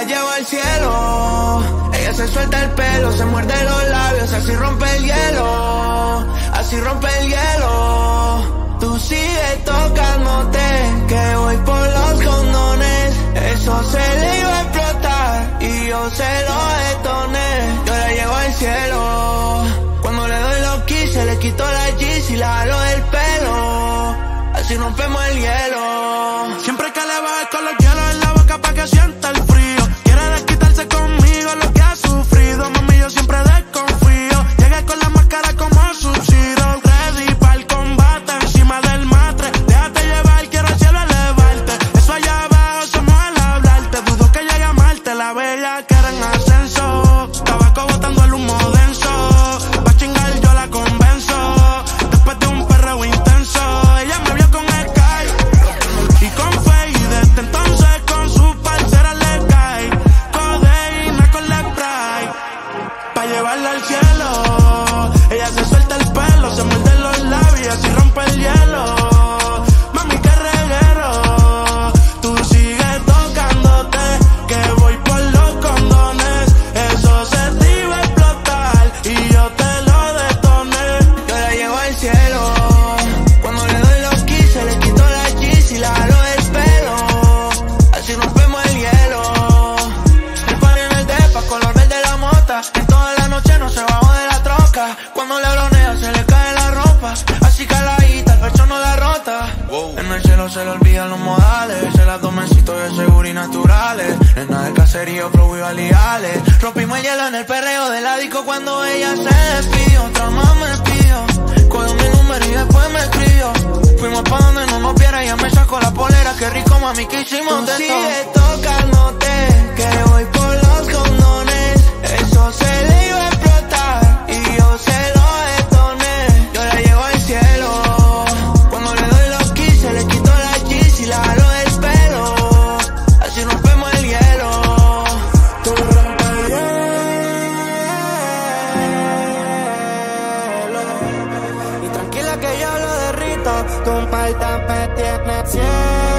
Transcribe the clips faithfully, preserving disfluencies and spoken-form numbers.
la llevo al cielo. Ella se suelta el pelo, se muerde los labios, así rompe el hielo, así rompe el hielo. Tú sigues tocándote, que voy por los condones. Eso se le iba a explotar y yo se lo detoné. Yo la llevo al cielo. Cuando le doy los quise, le quito la G y la jalo del pelo, así rompemos el hielo. Siempre que le bajo con los hielos en la boca pa' que sienta el frío. Quiere desquitarse conmigo lo que ha sufrido. Mami, yo siempre desconfío. Llegué con la máscara como subsidio. Ready pa'l combate encima del matre. Déjate llevar, quiero al cielo elevarte. Eso allá abajo somos al hablarte. Dudo que llegue a amarte, la bella que era en ascenso. Tabaco botando el humo denso. Pa' chingar yo la convenzo. Después de un perreo intenso, ella me vio con Sky y con Faye. Desde entonces con su parcera le cae codeína con la spray pa' llevarla al cielo. Ella se suelta el pelo, se muerde los labios y rompe el hielo. Mami, qué reguero. Tú sigues tocándote, que voy por los condones. Eso se te iba a explotar y yo te lo detoné. Yo la llevo al cielo. Cuando le doy los quise, le quito la G y la jalo del pelo, así rompemos el hielo. El party en el depa, color verde la mota. En toda la noche no se bajó de la troca. Cuando le bronea se le cae la ropa, así caladita, el pecho no la rota. Wow. En el cielo se le olvidan los modales. Se las domecitos de seguro y naturales. Nena de caserío, flow y validales. Rompimos el hielo en el perreo del disco. Cuando ella se despidió, otra más me pidió. Cogió mi número y después me escribió. Fuimos pa' donde no nos viera, ella me sacó la polera. Qué rico, mami, que hicimos de todo. Sigue tocándote, que voy por los condones. Eso se le iba a explotar y yo se lo detoné. Yo la llevo al cielo. Cuando le doy los quise, le quito la G y la jalo del pelo, así rompemos el hielo. Tú rompes el hielo y tranquila que yo lo derrito. Tú un par de tienes cielo.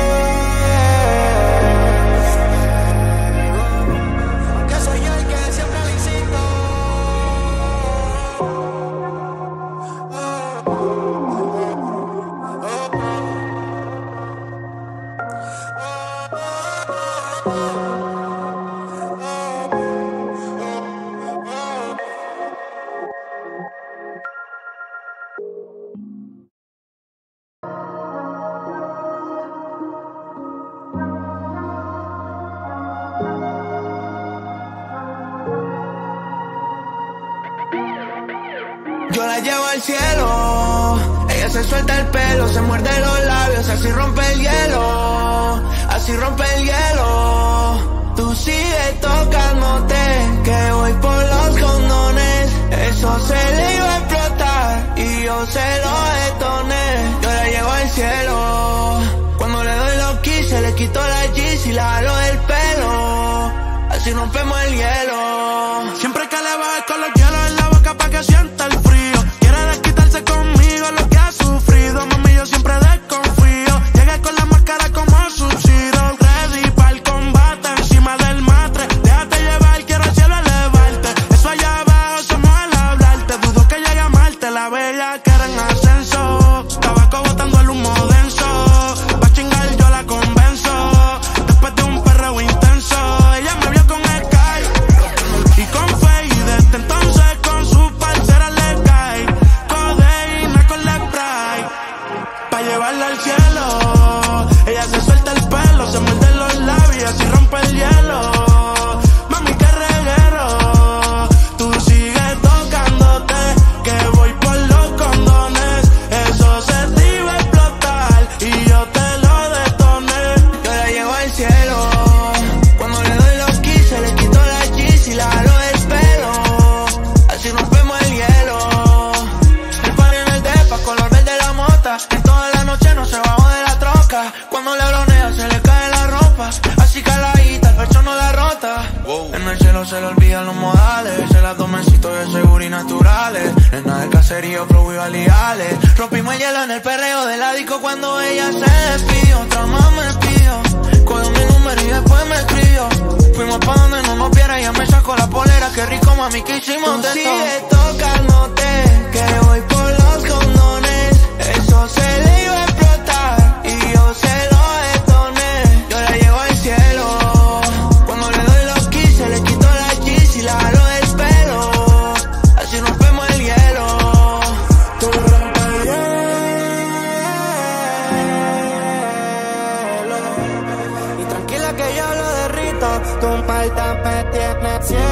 Que soy yo el que siempre le incito. Yo la llevo al cielo. Ella se suelta el pelo, se muerde los labios, así rompe el hielo, así rompe el hielo. Tú sigues tocándote, que voy por los condones. Eso se le iba a explotar y yo se lo detoné. Yo la llevo al cielo. Cuando le doy los quise, le quito la G y la jalo del pelo, así rompemos el hielo. Siempre que le bajo con los hielos en la boca pa' que sienta el frío. Quiere desquitarse conmigo lo que ha sufrido. Mami, yo siempre desconfío. Llegué con la máscara como subsidio. Ready pa'l combate encima del matre. Déjate llevar, quiero al cielo elevarte. Eso allá abajo somos al hablarte. Dudo que llegue a amarte, la bella que era en ascenso. Tabaco botando el humo denso. Pa' chingar yo la convenzo. Después de un perreo intenso, ella me vio con Sky y con Faye. Desde entonces con su parcera le cae codeína con la spray pa' llevarla al cielo. Ella se suelta el pelo, se muerde los labios y rompe el hielo. Mami, qué reguero. Tú sigues tocándote, que voy por los condones. Eso se te iba a explotar y yo te lo detoné. Yo la llevo al cielo. Cuando le doy los quise, le quito la G y la jalo del pelo, así rompemos el hielo. El party en el depa, color verde la mota. En toda la noche no se bajó de la troca. Cuando le bronea se le cae la ropa, así caladita, el pecho no la rota. Wow. En el cielo se le olvidan los modales. Se las domecitos de seguro y naturales. Nena de caserío, flow y validales. Rompimos el hielo en el perreo del disco. Cuando ella se despidió, otra más me pidió. Cogió mi número y después me escribió. Fuimos pa' donde no nos viera, ya me sacó la polera. Qué rico, mami, que hicimos de todo. Sigue tocándote, que voy por los condones. Eso se le iba a explotar y yo se lo detoné. Yo la llevo al cielo. Cuando le doy los quince, le quito la jeans y la jalo del pelo. Así rompemos el hielo. Tú rompes el hielo. Y tranquila que yo lo derrito. Tú un par de tienes cielo.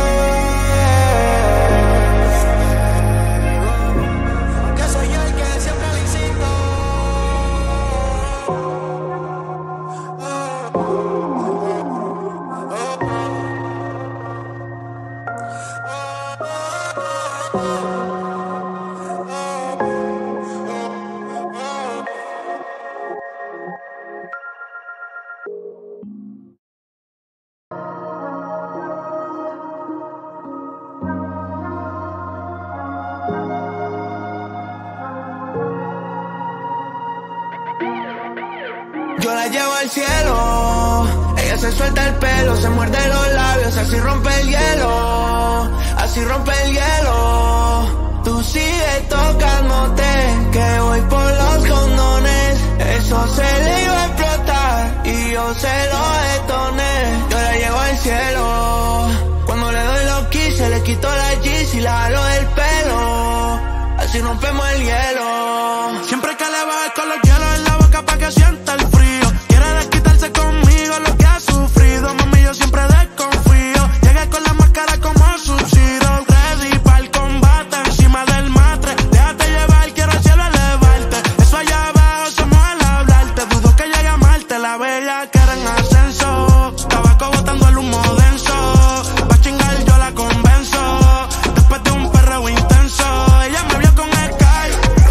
Yo la llevo al cielo, ella se suelta el pelo, se muerde los labios, así rompe el hielo, así rompe el hielo. Tú sigues tocándote, que voy por los condones, eso se le iba a explotar y yo se lo detoné. Yo la llevo al cielo, cuando le doy los quince, le quito la jeans y la jalo del pelo, así rompemos el hielo. Siempre que le bajo con los hielos en la boca pa' que sienta el frío. Quiere desquitarse conmigo lo que ha sufrido. Mami, yo siempre desconfío. Llegué con la máscara como Sub-Zero. Ready pa'l combate encima del matre. Déjate llevar, quiero al cielo elevarte. Eso allá abajo somos al hablarte. Dudo que llegue a amarte, la bella que era en ascenso. Tabaco botando el humo denso. Pa' chingar yo la convenzo. Después de un perreo intenso, ella me vio con Sky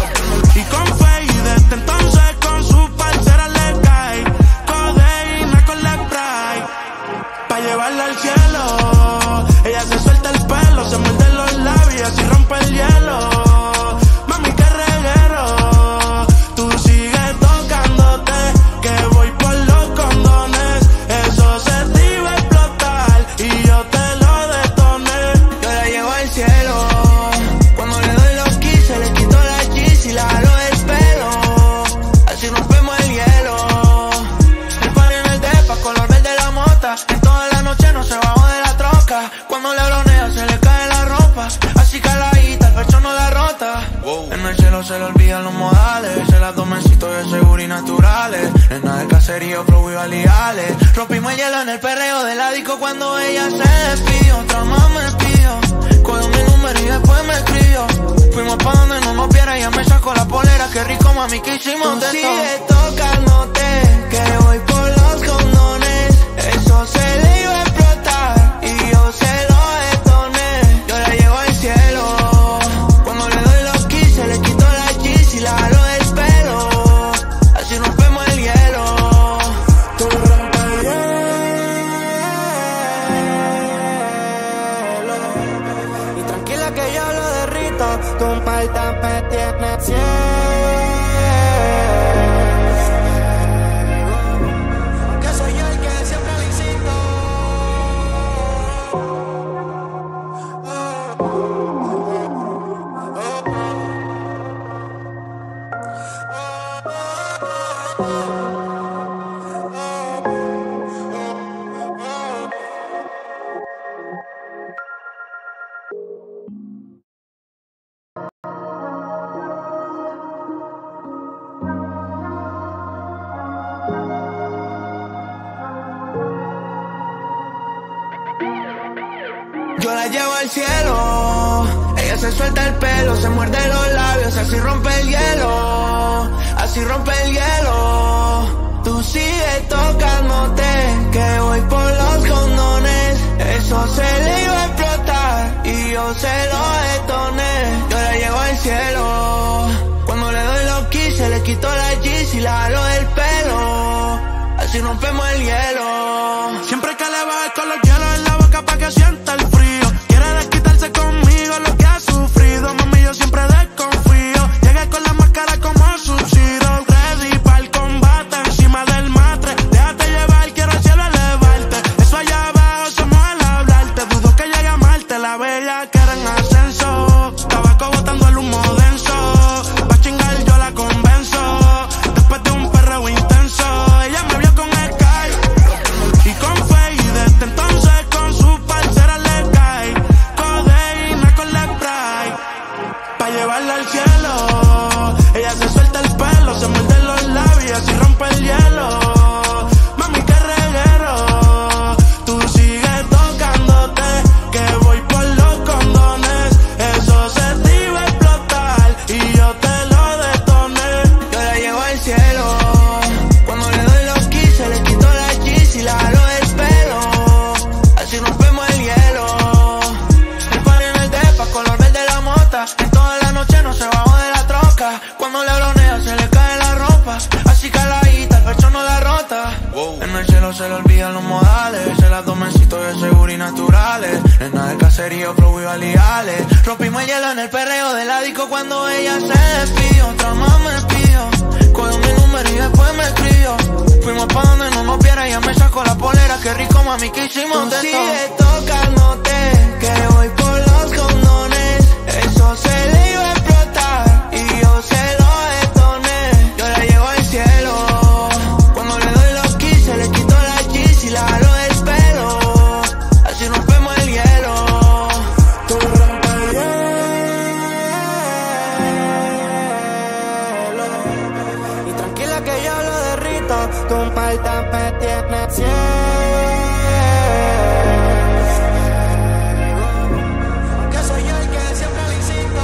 y con Faye. Desde entonces con su parcera le cae codeína con la spray pa' llevarla al cielo. Ella se suelta el pelo, se muerde los labios y rompe el hielo. Mami, qué reguero. Tú sigues tocándote, que voy por los condones. Eso se te iba a explotar y yo te lo detoné. Yo la llevo al cielo, cuando le doy los quince, le quito la jeans y la jalo del pelo, así rompemos el hielo. El party en el depa, color verde la mota. En toda la noche no se bajó de la troca. Cuando le bronea se le cae la ropa, así caladita, el pecho no la rota. Wow. En el cielo se le olvidan los modales, se la tomencitos de seguro y naturales. Nena de caserío, flow y validales. Rompimos el hielo en el perreo del disco cuando ella se despidió. Otra más me pidió, cogió mi número y después me escribió. Fuimos pa' donde no nos viera, ya me sacó la polera. Qué rico, mami, que hicimos de todo. Sigue tocándote, que voy por los condones. Eso se le iba a explotar y yo se lo detoné. Yo la llevo al cielo, cuando le doy los quince, le quito la jeans y la jalo del pelo, así rompemos el hielo. Tú rompes el hielo. Y tranquila que yo lo derrito. Tú un par de tienes cielo. Que soy yo el que siempre le incito. Yo la llevo al cielo, ella se suelta el pelo, se muerde los labios, así rompe el hielo, así rompe el hielo. Tú sigues tocándote, que voy por los condones, eso se le iba a explotar y yo se lo detoné. Yo la llevo al cielo, cuando le doy los quince, le quito la jeans y la jalo del pelo, así rompemos el hielo. Siempre que le bajo con los hielos en la boca pa' que sienta el frío. Quiere desquitarse conmigo lo que ha sufrido. Mami, yo siempre desconfío. Llegué con la máscara como Sub-Zero. Ready pa'l combate encima del matre. Déjate llevar, quiero al cielo elevarte. Eso allá abajo bella que era en ascenso. Tabaco botando el humo denso. Pa' chingar yo la convenzo. Después de un perreo intenso, ella me vio con Sky y con Faye. Y desde entonces con su parcera le cae codeína con la spray. Pa' llevarla al cielo, ella se suelta el pelo, se muerde los labios y rompe el hielo. Mami, qué reguero, tú sigues tocándote, que voy por los condones. Eso se te iba a explotar y yo te lo detoné. Yo la llevo al cielo, cuando le doy los quince le quito la cheese y la jalo del pelo. Así rompemos el hielo. El party en el depa, color verde la mota. En toda la noche no se bajó de la troca. Cuando le bronea se le cae la ropa. Así caladita, el pecho no la rota. Wow. En el cielo se le olvidan los modales. Se las domecitos de seguro y naturales. Nena de cacería, flow y baleales. Rompimos el hielo en el perreo del ádico. Cuando ella se despidió, otra más me pidió. Cogió mi número y después me escribió. Fuimos pa' donde no nos viera. Ella me sacó la polera. Qué rico, mami, que hicimos de todo. Sigue tocándote, que voy por los condones. Eso se le iba a explotar y yo se lo detoné. Yo la llevo al cielo, cuando le doy los quince le quito la cheese y la jalo del pelo. Así rompemos el hielo. Tú rompes el hielo y tranquila que yo lo derrito. Tú un par me tienes cielo. Que soy yo el que siempre le incito.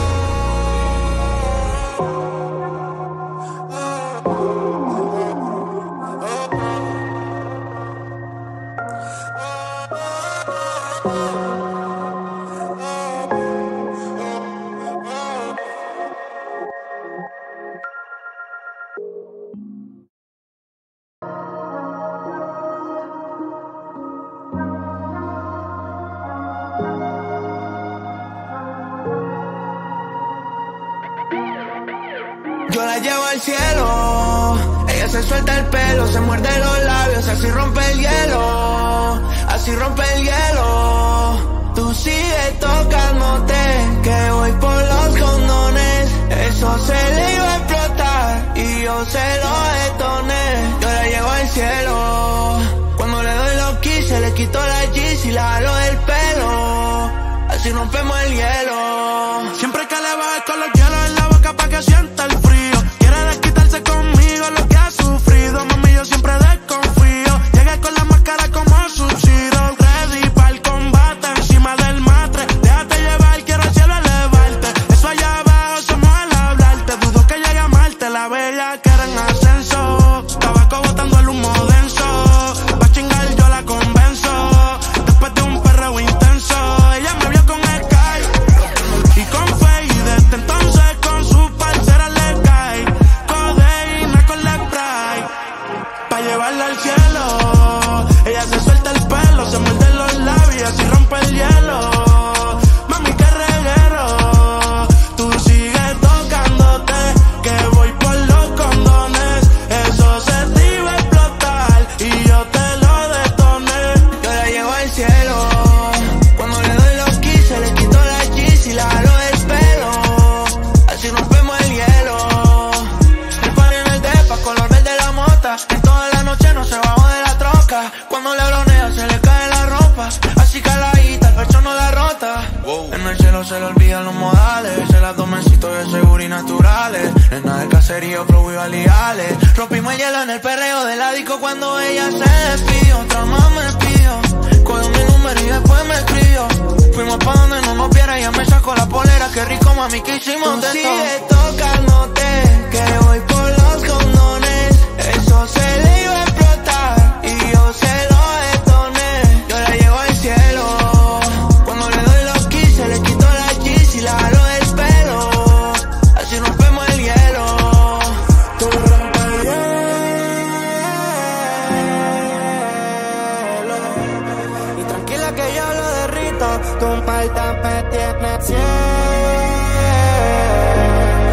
Yo la llevo al cielo, ella se suelta el pelo, se muerde los labios, así rompe el hielo, así rompe el hielo. Tú sigues tocándote, que voy por los condones. Eso se le iba a explotar y yo se lo detoné. Yo la llevo al cielo, cuando le doy los quince le quito la cheese y la jalo del pelo. Así rompemos el hielo. Siempre que le bajes con los hielos en la boca pa' que sienta el frío. Quiere desquitarse conmigo lo que ha sufrido. Mami, yo siempre desconfío. Llegué con la máscara como subsidio. Ready pa'l combate encima del matre. Déjate llevar, quiero al cielo elevarte. Eso allá abajo somos al hablarte. Dudo que llegue a Marte, la bella que era en ascenso. Tabaco botando el humo denso. Pa' chingar yo la convenzo. Después de un perreo intenso, ella me vio con Sky y con Faye. Y desde entonces con su parcera le cae codeína con la spray. Pa' llevarla al cielo, ella se suelta el pelo, se muerde los labios y rompe el hielo. Mami, qué reguero, tú sigues tocándote, que voy por los condones. Eso se te iba a explotar y yo te lo detoné. Yo la llevo al cielo, cuando le doy los quince le quito la cheese y la jalo del pelo. Así rompemos el hielo. El party en el depa, color verde la mota. En toda la noche no se bajó de la troca. Cuando le bronea se le cae la ropa. Así caladita, el pecho no la rota. Wow. En el cielo se le olvidan los modales. Se las domecitos de seguro y naturales. Nena de cacería, flow y baleales. Rompimos el hielo en el perreo del ádico. Cuando ella se despidió, otra más me pidió. Cogió mi número y después me escribió. Fuimos pa' donde no nos viera. Ella me sacó la polera. Qué rico, mami, que hicimos de todo. Sigue tocándote, que voy por los condones. Eso se le iba a explotar y yo se lo detoné. Yo la llevo al cielo, cuando le doy los quince le quito la cheese y la jalo del pelo. Así rompemos el hielo. Tú rompes el hielo y tranquila que yo lo derrito. Tú un par me tienes cielo.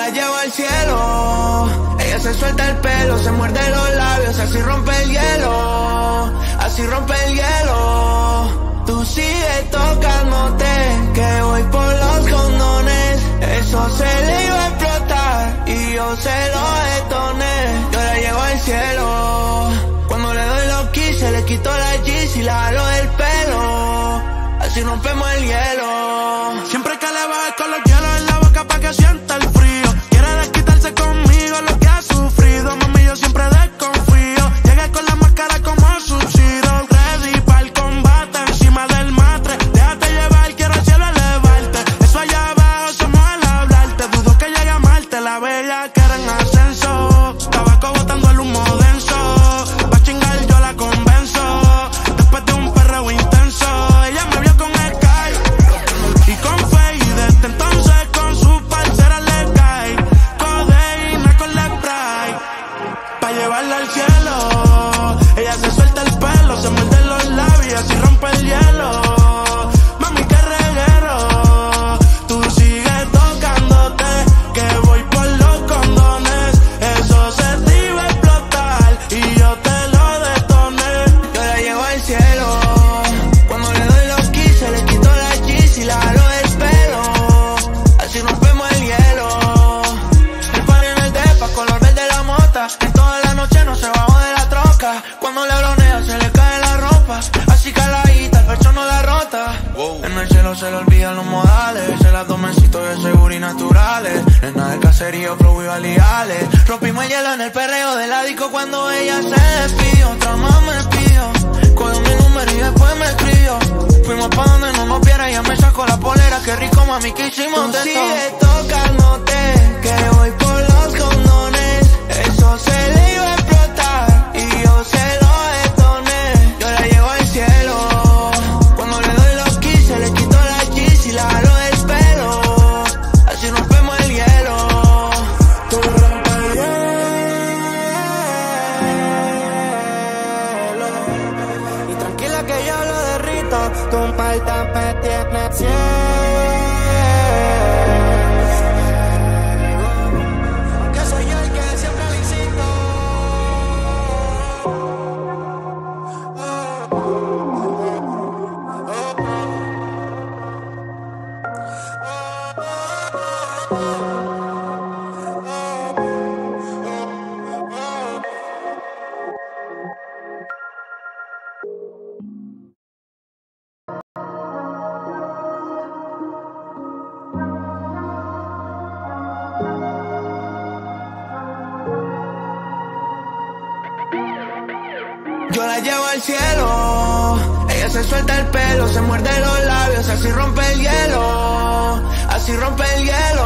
la llevo al cielo. Ella se suelta el pelo, se muerde los labios, así rompe el hielo, así rompe el hielo. Tú sigues tocándote, que voy por los condones. Eso se le iba a explotar y yo se lo detoné. Yo la llevo al cielo. Cuando le doy los quise, le quito la G y la jalo del pelo. Así rompemos el hielo. Siempre que le baje con los hielos en la boca pa' que sienta el frío. Quiere desquitarse conmigo lo que ha sufrido. Mami, yo siempre desconfío. Llegué con la máscara como Sub-Zero. Ready pa'l combate encima del matre. Déjate llevar, quiero al cielo elevarte. Eso allá abajo somos al hablarte. Dudo que llegue a amarte, la bella que era en ascenso. Tabaco botando el humo denso. Pa' chingar yo la convenzo. Después de un perreo intenso, ella me vio con Sky y con Faye. Desde entonces con su parcera le cae codeína con la spray pa' llevarla al cielo. Ella se suelta el pelo, se muerde los labios y rompe el hielo. Mami, qué reguero. Tú sigues tocándote, que voy por los condones. Eso se te iba a explotar y yo te lo detoné. Yo la llevo al cielo. Cuando le doy los quise, le quito la G y la jalo del pelo. Así rompemos el hielo. El party en el depa, color verde la mota. En toda la noche no se bajó de la troca. Cuando le bronea se le cae la ropa. Así caladita, el pecho no la rota. Wow. En el cielo se le olvidan los modales. Se las domecitos de seguro y naturales. Nena de cacería, flow y validales. Rompimos el hielo en el perreo del ádico. Cuando ella se despidió, otra más me pidió. Cogió mi número y después me escribió. Fuimos pa' donde no nos viera, ella me sacó la polera. Qué rico, mami, que hicimos de todo. Sigue tocándote, que voy por los condones. Eso se le iba a explotar y yo se lo detoné. Yo la llevo al cielo. Cuando le doy los quise, le quito la G y la jalo del pelo. Así rompemos el hielo. Tú rompes el hielo y tranquila que yo lo derrito. Tu un par me tiene ciego. Que soy yo el que siempre le incito. Yo la llevo al cielo. Ella se suelta el pelo, se muerde los labios, así rompe el hielo, así rompe el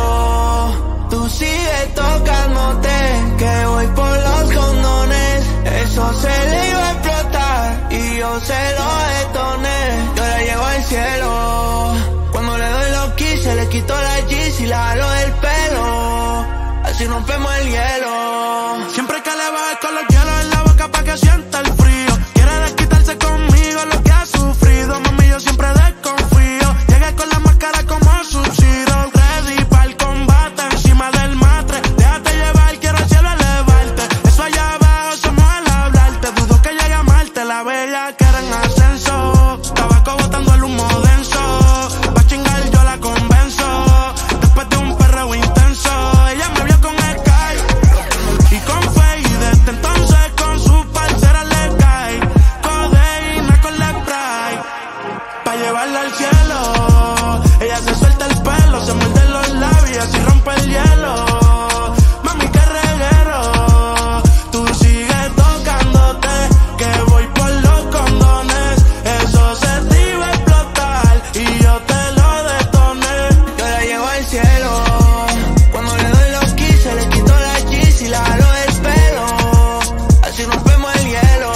hielo. Tú sigues tocándote, que voy por los condones. Eso se le iba a explotar y yo se lo detoné. Yo la llevo al cielo. Cuando le doy los quise, le quito la G y la jalo del pelo. Así rompemos el hielo. Siempre que le baje con los hielos en la boca pa' que sienta el frío. Quiere desquitarse conmigo lo que ha sufrido. Mami, yo siempre desconfío. Llegué con la máscara como Sub-Zero. Ready pa'l combate encima del matre. Déjate llevar, quiero al cielo elevarte. Eso allá abajo somos al hablarte. Dudo que llegue a amarte, la bella que era en ascenso. Tabaco botando el humo denso. Pa' chingar yo la convenzo. Después de un perreo intenso, ella me vio con Sky y con Faye. Desde entonces con su parcera le cae codeína con la spray pa' llevarla al cielo. Ella se suelta el pelo, se muerde los labios y rompe el hielo. Mami, qué reguero. Tú sigues tocándote, que voy por los condones. Eso se te iba a explotar y yo te lo detoné. Yo la llevo al cielo. Cuando le doy los quise, le quito la G y la jalo del pelo. Así rompemos el hielo.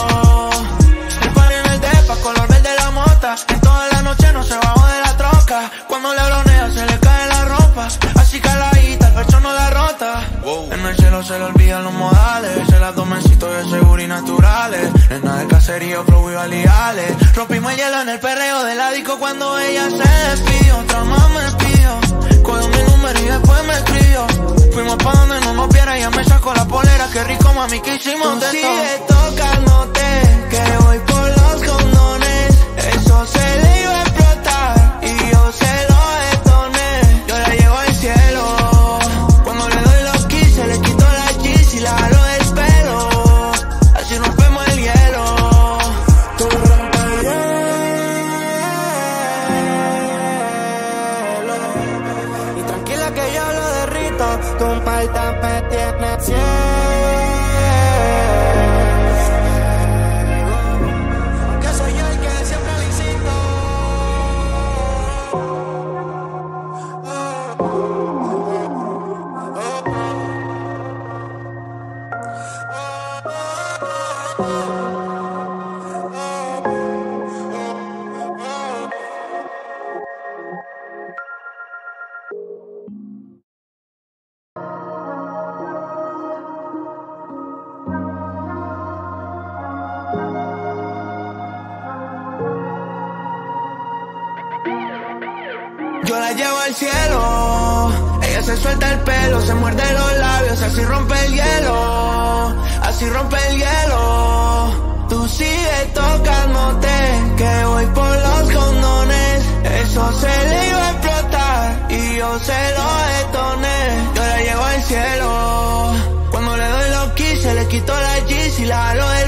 El party en el depa, color verde la mota. En toda la noche no se bajó de la troca. Cuando le bronea se le cae la ropa. Así caladita, el pecho no la rota. Wow. En el cielo se le olvidan los modales. Se las domecitos de seguro y naturales. Nena de cacería, flow y validales. Rompimos el hielo en el perreo del ádico. Cuando ella se despidió, otra más me pidió. Cogió mi número número y después me escribió. Fuimos pa' donde no nos viera, ella me sacó la polera. Qué rico, mami, que hicimos de todo. Sigue tocándote, que voy por los condones. Eso se le iba a explotar y yo se lo detoné. Yo la llevo al cielo. Cuando le doy los quince, le quito la cheese y la jalo del pelo. Así rompemos el hielo. Tú rompes el hielo. Y tranquila que yo lo derrito. Tú un par de tienes cielo. Yo la llevo al cielo, ella se suelta el pelo, se muerde los labios, así rompe el hielo, así rompe el hielo. Tú sigues tocándote, que voy por los condones. Eso se le iba a explotar y yo se lo detoné. Yo la llevo al cielo, cuando le doy los quince, le quito la jeans y la jalo del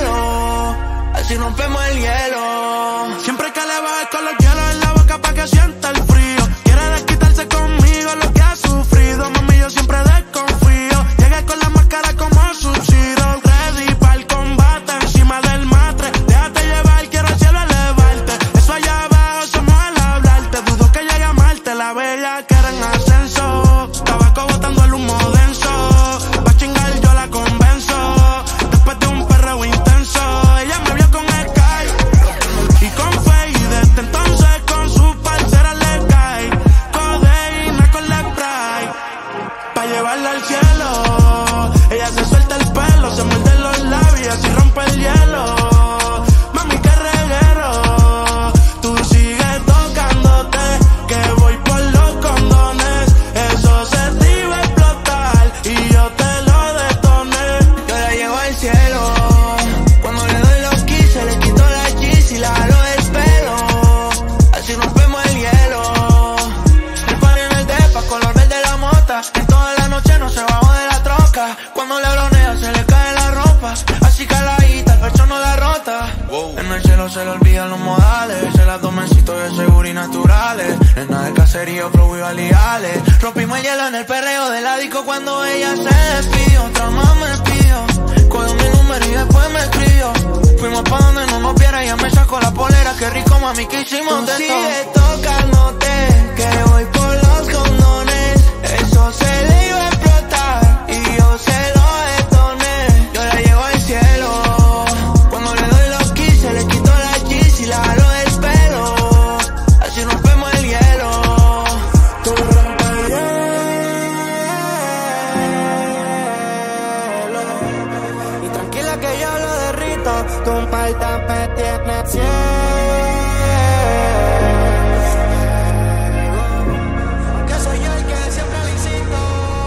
pelo. Así rompemos el hielo. Siempre que le bajes con los hielos en la boca pa' que sienta el frío. Quiere desquitarse conmigo lo que ha sufrido. Mami, yo siempre desconfío. Llegué con la máscara como Sub-Zero. Ready pa'l combate encima del matre. Déjate llevar, quiero al cielo elevarte. Eso allá abajo somos al hablarte. Dudo que llegue a Marte, la bella que era en ascenso. Tabaco botando el humo denso. Pa' chingar yo la convenzo. Después de un perreo intenso, ella me vio con Sky y con Faye, y desde entonces con su parcera le cae codeína con la spray pa' llevarla al cielo. Ella se suelta el pelo, se muerde los labios y rompe el hielo. Mami, qué reguero. Tú sigues tocándote, que voy por los condones. Eso se te iba a explotar y yo te lo detoné. Yo la llevo al cielo, cuando le doy los quince, le quito la cheese y la jalo del pelo. Así rompemos el hielo. El party en el depa, color verde la mota. En toda la noche no se bajó de la troca. Cuando le bronea se le cae la ropa. Así caladita, el pecho no la rota. Wow. En el cielo se le olvidan los modales. Se las domencitos de seguro y naturales. Nena de caserío, flow y validales. Rompimos el hielo en el perreo de la disco cuando ella se despidió. Otra más me pidió. Cogió mi número y después me escribió. Fuimos pa' donde no nos viera, ella me sacó la polera. Qué rico, mami, que hicimos de todo. Sigue tocándote, que voy por los condones. Eso se le iba a explotar y yo se lo detoné. Yo la llevo al cielo, cuando le doy los quince, le quito la jeans y la jalo del pelo. Así rompemos el hielo. Tú rompes el hielo. Y tranquila que yo lo derrito. Tú un par de tienes cielo. Que soy yo el que siempre le incito.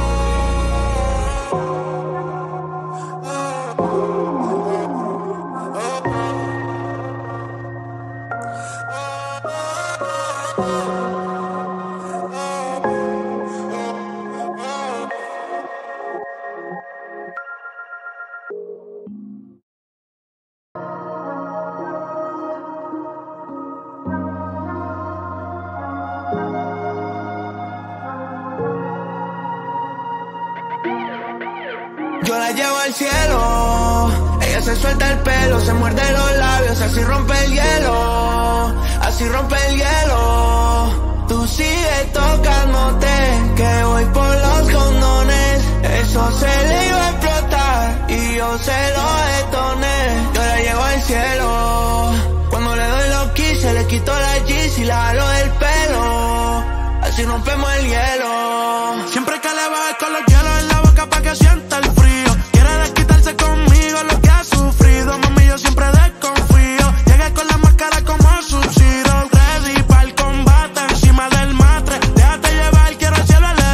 Yo la llevo al cielo, ella se suelta el pelo, se muerde los labios, así rompe el hielo, así rompe el hielo. Tú sigues tocándote, que voy por los condones. Eso se le iba a explotar y yo se lo detoné. Yo la llevo al cielo, cuando le doy los quince, le quito la jeans y la jalo del pelo. Así rompemos el hielo. Siempre que le bajes con los hielos en la boca pa' que sienta el frío. Quiere desquitarse conmigo lo que ha sufrido. Mami, yo siempre desconfío. Llegué con la máscara como Sub-Zero. Ready pa'l combate encima del matre. Déjate llevar, quiero al cielo elevarte.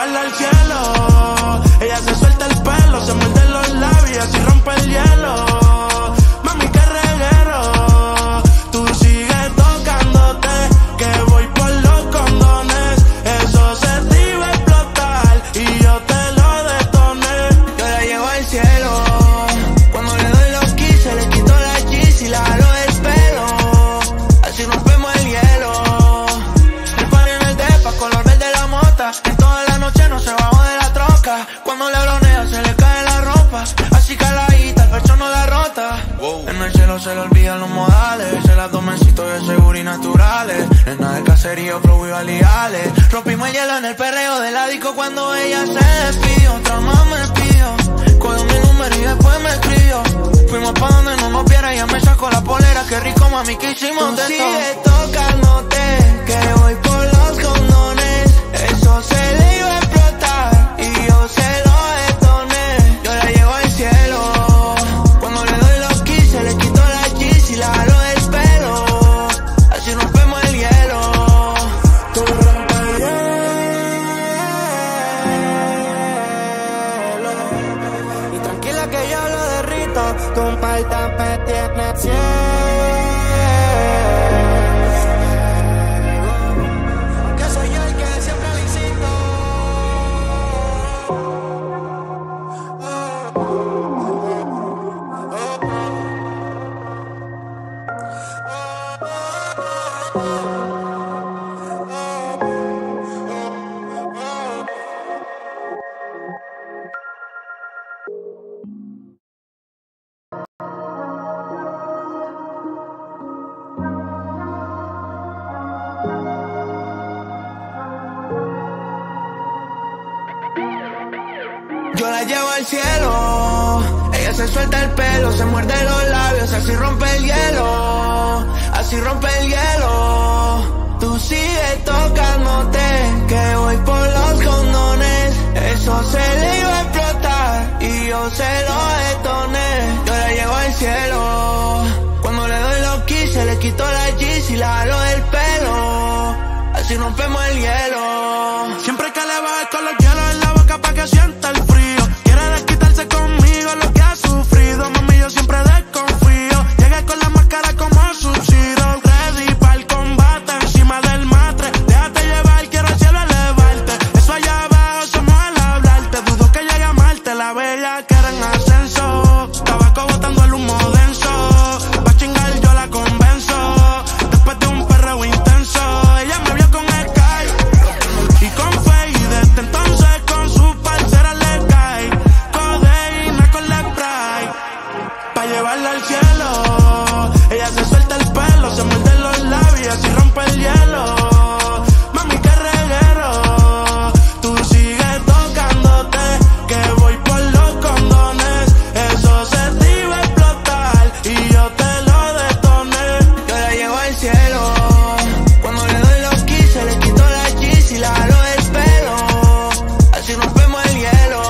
llevarla al cielo. Ella se suelta el pelo, se muerde los labios y rompe el hielo. Mami, qué reguero, tú sigues tocándote, que voy por los condones. Eso se te iba a explotar y yo te lo detoné. Yo la llevo al cielo, cuando le doy los quince le quito la cheese y la jalo del pelo. Así rompemos el hielo. El party en el depa, color verde la mota. En toda la noche no se bajó de la troca. Cuando le bronea se le cae la ropa. Así caladita, el pecho no la rota. Wow. En el cielo se le olvidan los modales. Se las domecitos de seguro y naturales. Nena de cacería, flow y validales. Rompimos el hielo en el perreo del disco cuando ella se despidió. Otra más me pidió. Cogió mi número y después me escribió. Fuimos pa' donde no nos viera, ella me sacó la polera. Qué rico, mami, que hicimos de todo. Sigue tocándote, que voy por los condones. Eso se le iba a explotar y yo se lo detoné. Yo la llevo al cielo, cuando le doy los quince le quito la cheese y la jalo del pelo. Así rompemos el hielo. Tú rompes el hielo y tranquila que yo lo derrito. Tú un par me tienes ciego. Que soy yo el que siempre le incito. Yo la llevo al cielo, ella se suelta el pelo, se muerde los labios, así rompe el hielo, así rompe el hielo. Tú sigues tocándote, que voy por los condones. Eso se le iba a explotar y yo se lo detoné. Yo la llevo al cielo, cuando le doy los quince le quito la cheese y la jalo del pelo. Así rompemos el hielo. Siempre que le bajo el color hielo en la boca pa' que sienta el frío. Quiere desquitarse conmigo lo que ha sufrido. Mami, yo siempre desconfío. Llegué con la máscara como Sub-Zero. Ready pa'l combate encima del matre. Déjate llevar, quiero al cielo elevarte. Eso allá abajo somos al hablarte. Dudo que llegue a amarte, la bella que era en ascenso. Tabaco botando el humo denso. Pa' chingar yo la convenzo. Después de un perreo intenso, ella me vio con Sky y con Faye. Desde entonces con su parcera le cae codeína con la spray pa' llevarla al cielo. Ella se suelta el pelo, se muerde los labios y rompe el hielo. Mami, qué reguero, tú sigues tocándote, que voy por los condones. Eso se te iba a explotar y yo te lo detoné. Yo la llevo al cielo, cuando le doy los quince le quito la cheese y la jalo del pelo. Así rompemos el hielo.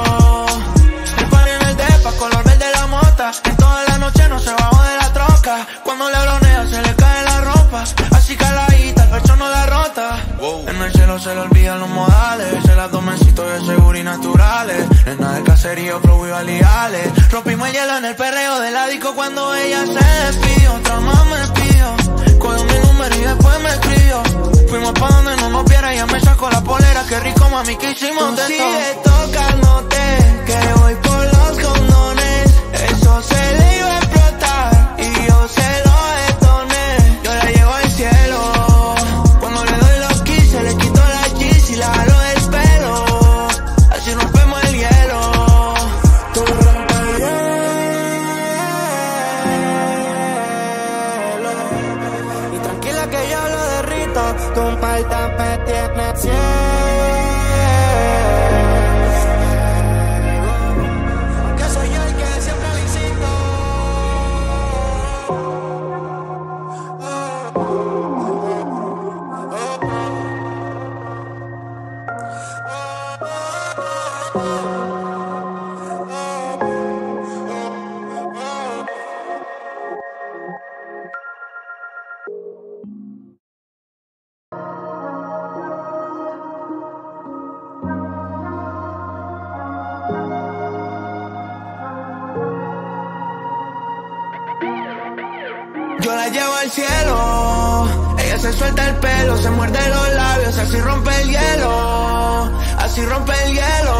El party en el depa, color verde la mota. En toda la noche no se bajó de la troca. Cuando le bronea se le cae la ropa. Así caladita, el pecho no la rota. Wow. En el cielo se le olvidan los modales. Se las domecitos de seguro y naturales. Nena de cacería, flow y validales. Rompimos el hielo en el perreo del disco cuando ella se despidió. Otra más me pidió. Cogió mi número y después me escribió. Fuimos pa' donde no nos viera, ella me sacó la polera. Qué rico, mami, que hicimos de todo. Sigue tocándote, que voy por los condones. Eso se le iba a explotar y yo se lo detoné. Yo la llevo al cielo, cuando le doy los quince le quito la cheese y la jalo del pelo. Así rompemos el hielo. Tú rompes el hielo y tranquila que yo lo derrito. Tú un par me tienes ciego. Que soy yo el que siempre le incito. la llevo al cielo. Ella se suelta el pelo, se muerde los labios, así rompe el hielo, así rompe el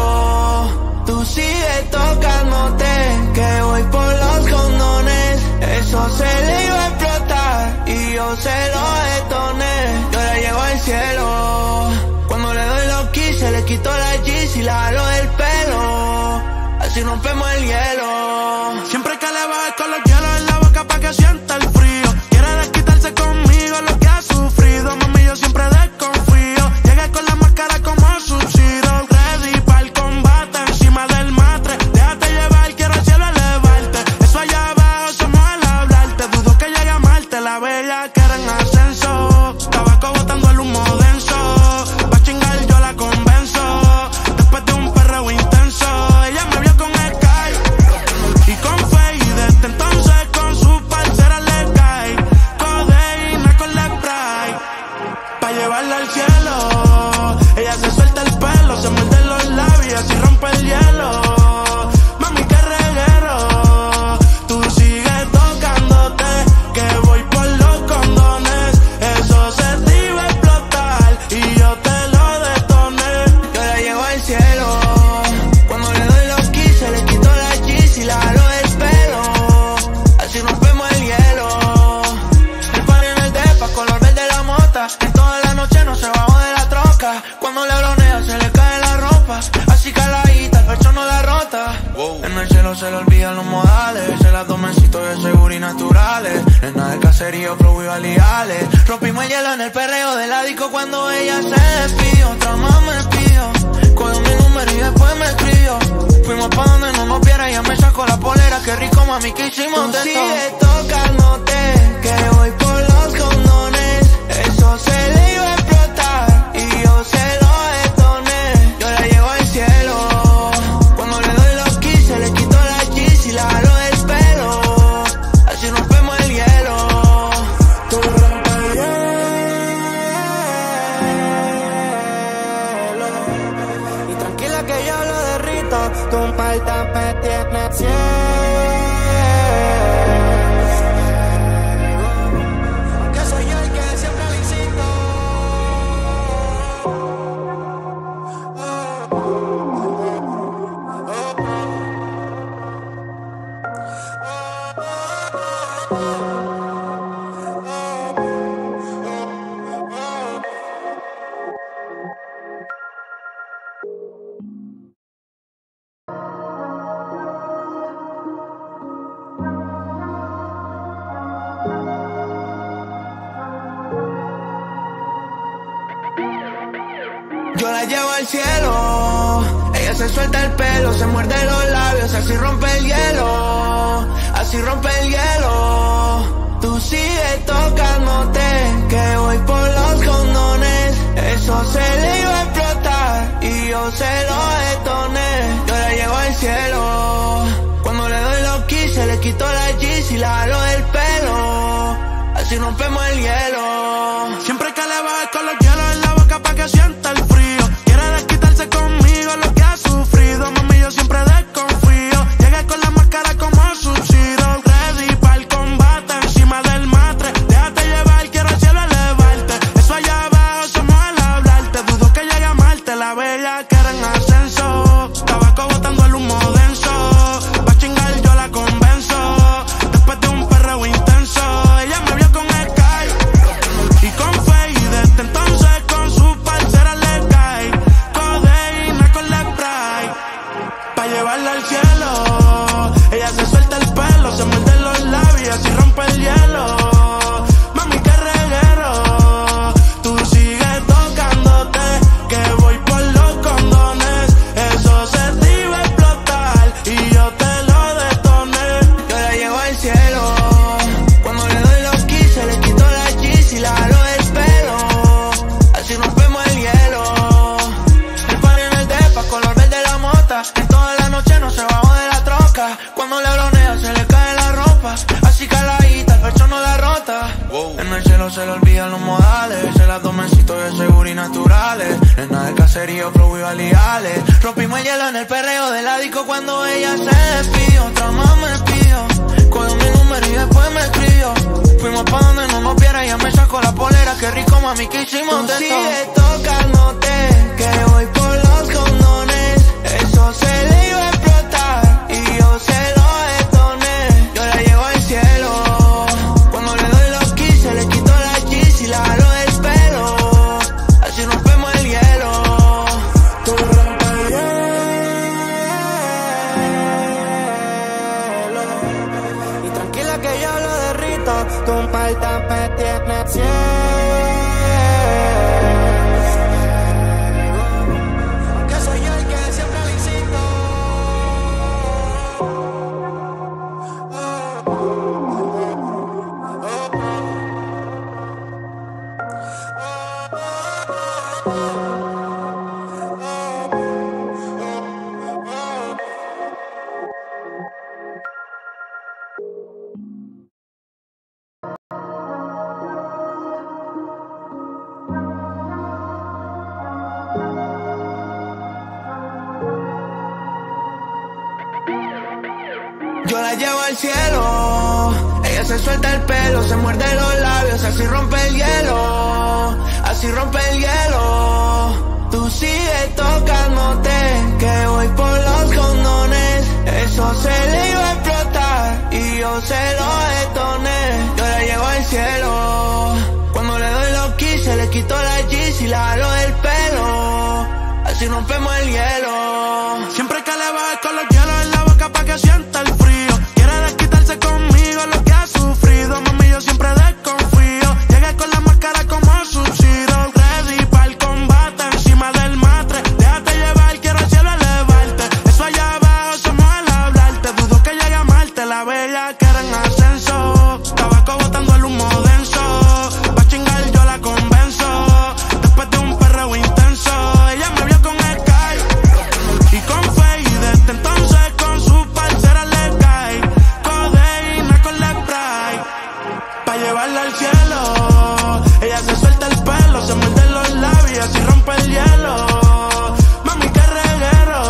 hielo. Tú sigues tocándote, que voy por los condones. Eso se le iba a explotar y yo se lo detoné. Yo la llevo al cielo. Cuando le doy los quise, le quito la G's y la jalo del pelo. Así rompemos el hielo. Siempre que le bajes con los hielos en la boca pa' que sienta el frío. Quiere desquitarse conmigo lo que ha sufrido. Mami, yo siempre desconfío. Llegué con la máscara como Sub-Zero. Ready pa'l combate encima del matre. Déjate llevar, quiero al cielo elevarte. Eso allá abajo somos al hablarte. Dudo que llegue a Marte, la bella que era en ascenso. Tabaco botando el humo denso. Pa' chingar yo la convenzo. Después de un perreo intenso, ella me vio con Sky y con Faye, y desde entonces con su parcera le cae codeína con la spray pa' llevarla al cielo. Ella se suelta el pelo, se muerde los labios y rompe el hielo. Mami, qué reguero. Tú sigues tocándote, que voy por los condones. Eso se te iba a explotar y yo te lo detoné. Yo la llevo al cielo. Cuando le doy los quise, le quito la G's y la jalo del pelo. Así rompemos el hielo. El party en el depa, color verde la mota. En toda la noche no se bajó de la troca. Cuando le bronea se le cae la ropa. Así caladita, el pecho no la rota. Wow. En el cielo se le olvidan los modales. Se las domecitos de seguro y naturales. Nena de caserío, flow y validales. Rompimos el hielo en el perreo de la disco. Cuando ella se despidió, otra más me pidió. Cogió mi número y después me escribió. Fuimos pa' donde no nos viera, ella me sacó la polera. Qué rico, mami, que hicimos de todo. Sigue tocándote, que voy por los condones. Eso se le iba a explotar y yo se lo detoné. Yo la llevo al cielo. Cuando le doy los quise, le quito la G's y la jalo del pelo. Así rompemos el hielo. Tú rompes el hielo y tranquila que yo lo derrito. Tú un par de tienes cielo. Que soy yo el que siempre le incito. Yo la llevo al cielo. Ella se suelta el pelo, se muerde los labios, así rompe el hielo, así rompe el hielo. Tú sigues tocándote, que voy por los condones. Eso se le iba a explotar y yo se lo detoné. Yo la llevo al cielo. Cuando le doy los quise, le quito la G's y la jalo del pelo. Así rompemos el hielo. Siempre que le bajes con los hielos en la boca pa' que sienta el frío. Quiere desquitarse conmigo lo que ha sufrido. Mami, yo siempre desconfío. Llegué con la máscara como Sub-Zero. Ready pa'l combate encima del matre. Déjate llevar, quiero al cielo elevarte. Eso allá abajo somos al hablarte. Dudo que llegue a Marte, la bella que era en ascenso. Tabaco botando el humo denso. Pa' chingar yo la convenzo. Después de un perreo intenso, ella me vio con Sky y con Faye, y desde entonces con su parcera le cae codeína con la spray pa' llevarla al cielo. Ella se suelta el pelo, se muerde los labios y rompe el hielo. Mami, qué reguero. Tú sigues tocándote, que voy por los condones. Eso se te iba a explotar y yo te lo detoné. Yo la llevo al cielo. Cuando le doy los quise, le quito la G's y la jalo del pelo. Así rompemos el hielo. El party en el depa, color verde la mota. En toda la noche no se bajó de la troca. Cuando le bronea se le cae la ropa. Así caladita, el pecho no la rota. Wow. En el cielo se le olvidan los modales. Se las domecitos de seguro y naturales. Nena de caserío, flow y validales. Rompimos el hielo en el perreo de la disco. Cuando ella se despidió, otra más me pidió. Cogió mi número y después me escribió. Fuimos pa' donde no nos viera, ya me sacó la polera. Qué rico, mami, que hicimos de todo. Sigue tocándote, que voy por los condones. Eso se le iba a explotar y yo se lo detoné. Yo la llevo al cielo. Cuando le doy los quince, le quito la cheese y la jalo del pelo. Así rompemos el hielo. Tú rompes el hielo. Y tranquila que yo lo derrito. Tú un par de tienes cielo. Yo la llevo al cielo, ella se suelta el pelo, se muerde los labios, así rompe el hielo, así rompe el hielo. Tú sigues tocándote, que voy por los condones, eso se le iba a explotar y yo se lo detoné. Yo la llevo al cielo, cuando le doy los quince, le quito la jeans y la jalo del pelo, así rompemos el hielo. Siempre que le bajo con los hielos en la boca pa' que sienta el frío. Quiere desquitarse conmigo lo que ha sufrido. Mami, yo siempre desconfío. Llegué con la máscara como Sub-Zero. Ready pa'l combate encima del matre. Déjate llevar, quiero al cielo elevarte. Eso allá abajo somos al hablarte. Dudo que llegue a amarte, la bella que era en ascenso. Tabaco botando el humo denso. Pa' chingar yo la convenzo. Después de un perreo intenso, ella me vio con Sky y con Faye. Desde entonces con su parcera le cae codeína con la spray pa' llevarla al cielo. Ella se suelta el pelo, se muerde los labios y rompe el hielo. Mami, qué reguero.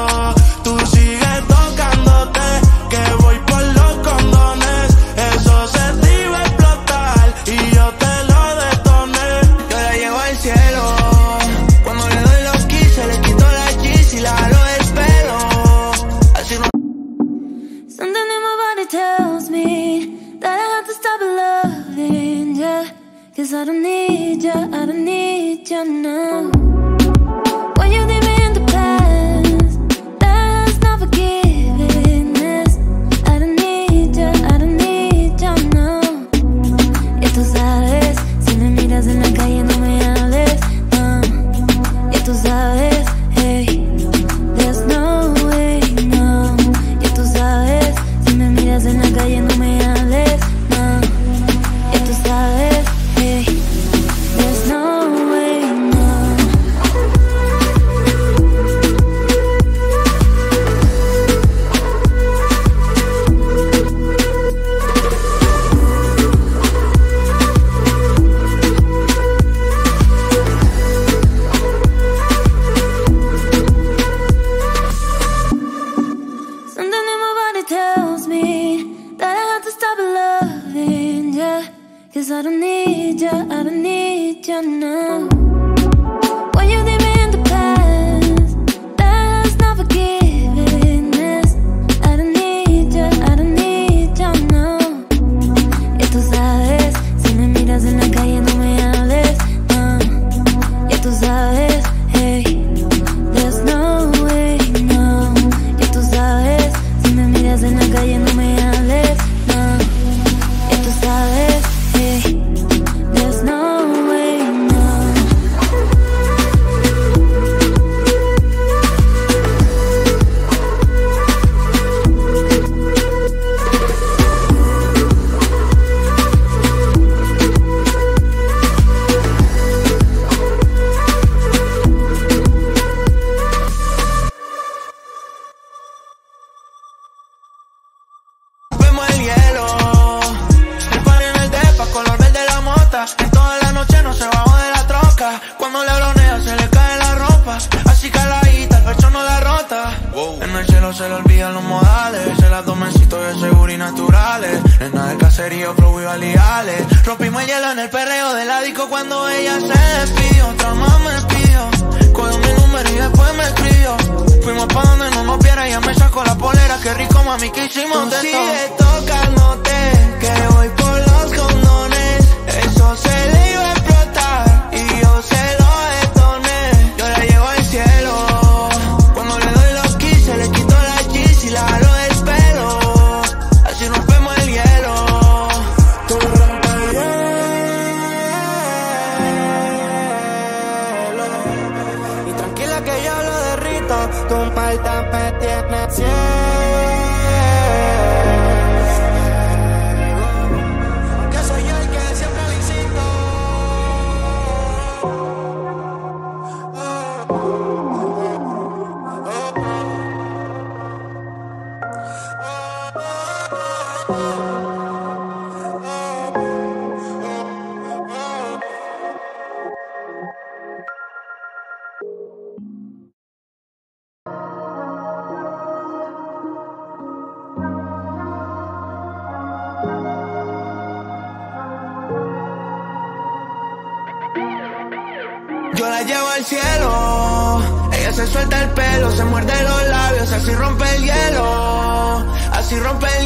Tú sigues tocándote, que voy por los condones. Eso se te iba a explotar y yo te lo detoné. Yo la llevo al cielo, cuando le doy los quince, le quito la cheese y la jalo del pelo. Así no. Something in my body tells me that I have to stop loving ya, cause I don't need ya, I don't need ya now. When you leave me in the past, that's not forgiveness. I don't need ya, I don't need ya now. Ya tú sabes, si me miras en la calle no me hables, no. Ya tú sabes, hey, there's no way, no. Ya tú sabes, si me miras en la calle no me hables, no. Ya tú sabes, hey, there's no way, no. Something in my body tells me that I have to stop loving ya, cause I don't need ya, I don't need ya now. When you leave me in the past, that's not forgiveness. I don't need ya, I don't need ya now. Ya tú sabes, si me miras en la calle no me hables, no. Ya tú sabes, hey, there's no way, no. Ya tú sabes, si me miras en la calle no me hables, no. Ya tú sabes, hey, there's no way, no. Rompemos el hielo. El party en el depa, color verde la mota. En toda la noche no se bajó de la troca. Cuando le bronea se le cae la ropa. Así caladita, el pecho no la rota. En el cielo se le olvidan los modales. Se la tomencita besitos de seguro y naturales. Nena de caserío, flow y validales. Rompimos el hielo en el perreo de la disco cuando ella se despidió. Otra más me pidió, cogió mi número y después me escribió. Fuimos pa' donde no nos viera, ella me sacó la polera. Qué rico, mami, que hicimos de todo. Sigue tocándote, que voy por los condones. Eso se le iba a explotar y yo se lo detoné. Yo la llevo al cielo. Cuando le doy los quince, le quito la cheese y la jalo del pelo. Así rompemos el hielo. Tú rompes el hielo y tranquila que yo lo derrito. Tú un par de tienes cielo. Yo la llevo al cielo, ella se suelta el pelo, se muerde los labios, así rompe el hielo, así rompe el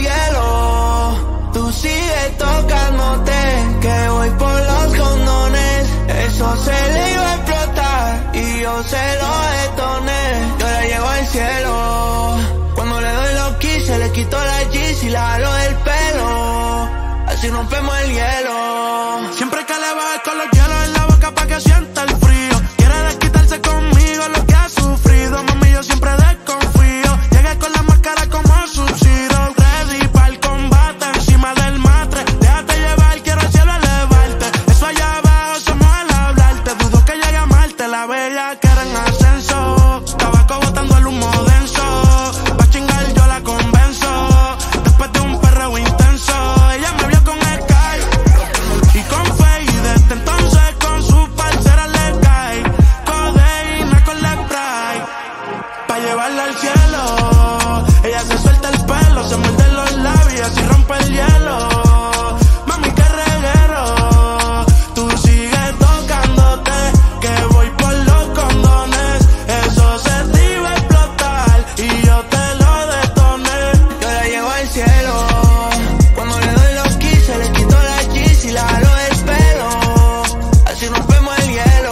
hielo. Tú sigues tocándote, que voy por los condones. Eso se le iba a explotar y yo se lo detoné. Yo la llevo al cielo, cuando le doy los quince, le quito la cheese y la jalo del pelo. Así rompemos el hielo. Siempre que le bajes con los hielos en la boca pa' que sienta el frío. Quiere desquitarse conmigo lo que ha sufrido. Mami, yo siempre desconfío. Llegué con la máscara como Sub-Zero. Ready para el combate encima del matre. Déjate llevar, quiero al cielo elevarte. Eso allá abajo somos al hablarte. Dudo que llegue a amarte, la bella que era en ascenso. Tabaco botando el humo denso. Pa' chingar yo la convenzo. Después de un perreo intenso, ella me vio con Sky y con Faye. Desde entonces con su parcera le cae codeína con la spray pa' llevarla al cielo. Ella se suelta el pelo, se muerde los labios y rompe el hielo. Mami, qué reguero. Tú sigues tocándote, que voy por los condones. Eso se te iba a explotar y yo te lo detoné. Yo la llevo al cielo, cuando le doy los quince, le quito la cheese y la jalo del pelo. Así rompemos el hielo.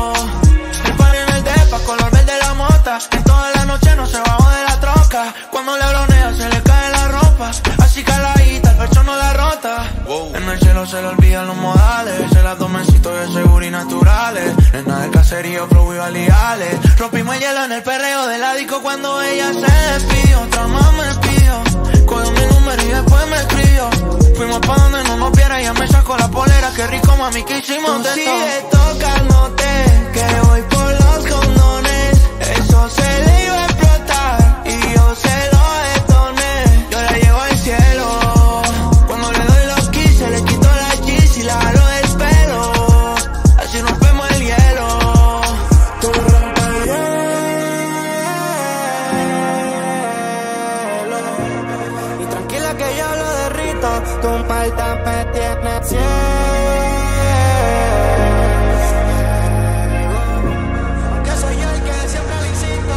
El party en el depa, color verde la mota. En toda la noche no se bajó de la troca. Cuando le bronea se le cae la ropa. Así caladita, el pecho no la rota. Wow. En el cielo se le olvidan los modales. Se las domecitos de seguro y naturales. Nena de caserío, flow y validales. Rompimos el hielo en el perreo de la disco cuando ella se despidió. Otra más me pidió, cogió mi número y después me escribió. Fuimos pa' donde no nos viera, ella me sacó la polera. Qué rico, mami, que hicimos de todo. Sigue tocándote, que voy por los condones. Eso se le iba a explotar y yo se lo detoné. Yo la llevo al cielo, cuando le doy los quince, le quito la cheese y la jalo del pelo. Así rompemos el hielo. Tú rompes el hielo y tranquila que yo lo derrito. Tú un par de tienes cielo. Que soy yo el que siempre le incito.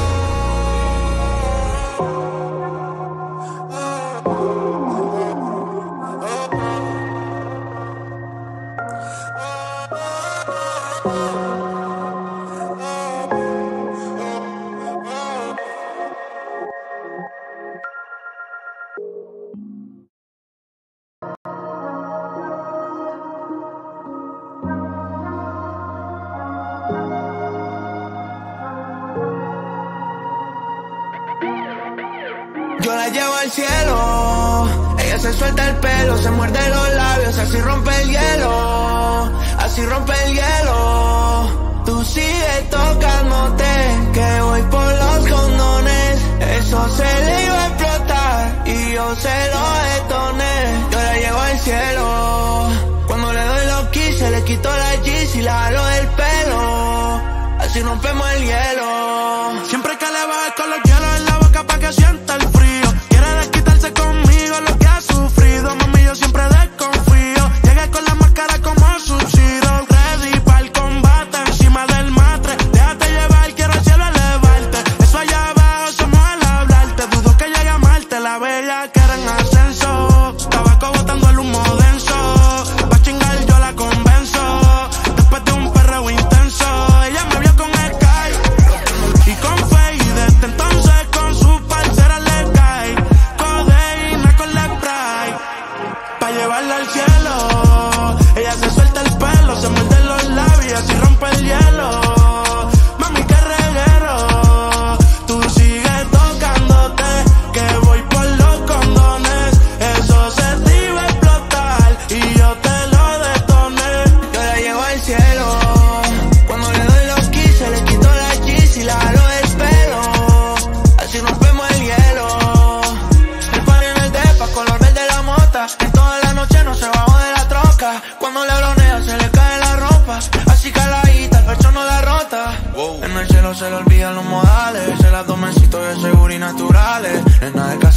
Yo la llevo al cielo, ella se suelta el pelo, se muerde los labios, así rompe el hielo, así rompe el hielo. Tú sigues tocándote, que voy por los condones. Eso se le iba a explotar y yo se lo detoné. Yo la llevo al cielo, cuando le doy los quince, le quito la cheese y la jalo del pelo. Así rompemos el hielo. Siempre que le bajes con los hielos en la boca pa' que sienta el frío. Quiere desquitarse conmigo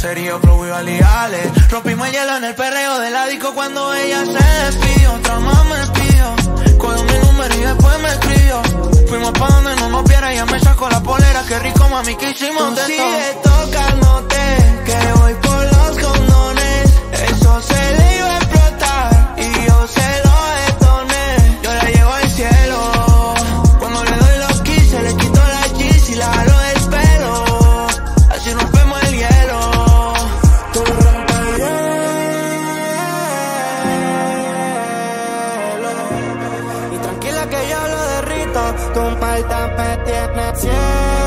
caserío, flow y validales. Rompimos el hielo en el perreo de la disco cuando ella se despidió. Otra más me pidió, cogió mi número y después me escribió. Fuimos pa' donde no nos viera, ella me sacó la polera. Qué rico, mami, que hicimos de todo. Sigue tocándote, que voy por los condones. Eso se le iba a explotar y yo se lo detoné. Yo la llevo al cielo, cuando le doy los quince le quito la cheese y la jalo del pelo. Así rompemos el hielo. Tú rompes el hielo y tranquila que yo lo derrito. Tú un par de tienes cielo.